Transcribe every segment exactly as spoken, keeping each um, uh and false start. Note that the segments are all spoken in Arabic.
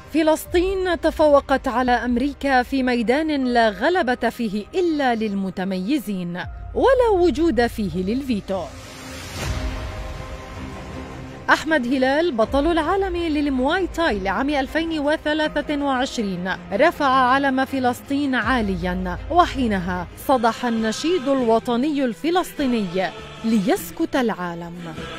فلسطين تفوقت على أمريكا في ميدان لا غلبة فيه إلا للمتميزين ولا وجود فيه للفيتو. أحمد هلال بطل العالم للمواي تاي لعام ألفين وثلاثة وعشرين رفع علم فلسطين عاليا، وحينها صدح النشيد الوطني الفلسطيني ليسكت العالم.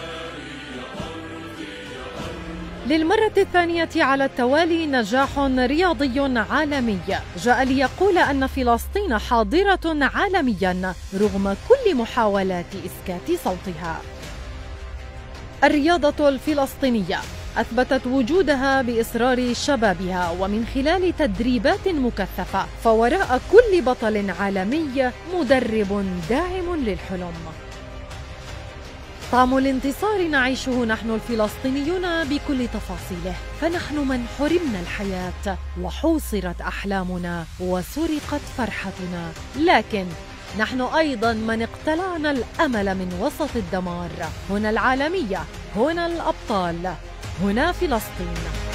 للمرة الثانية على التوالي نجاح رياضي عالمي جاء ليقول أن فلسطين حاضرة عالميا رغم كل محاولات إسكات صوتها. الرياضة الفلسطينية أثبتت وجودها بإصرار شبابها ومن خلال تدريبات مكثفة، فوراء كل بطل عالمي مدرب داعم للحلم. طعم الانتصار نعيشه نحن الفلسطينيون بكل تفاصيله، فنحن من حرمنا الحياة وحوصرت أحلامنا وسرقت فرحتنا، لكن نحن أيضا من اقتلعنا الأمل من وسط الدمار. هنا العالمية، هنا الأبطال، هنا فلسطين.